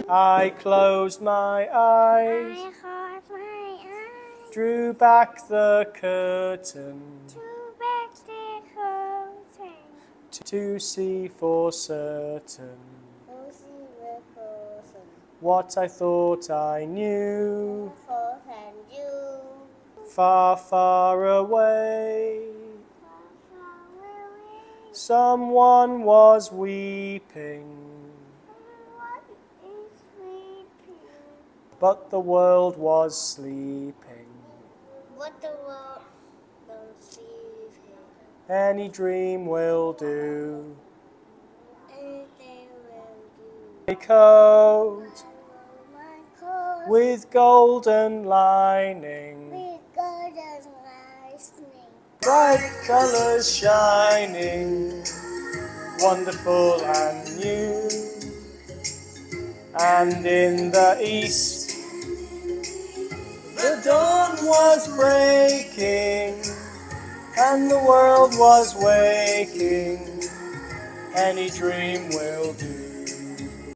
I closed my eyes, drew back the curtain to see for certain what I thought I knew. Far, far away, someone was weeping, but the world was sleeping. Any dream will do. My coat with golden lining, bright colours shining, wonderful and new. And in the east, the dawn was breaking, and the world was waking. Any dream will do.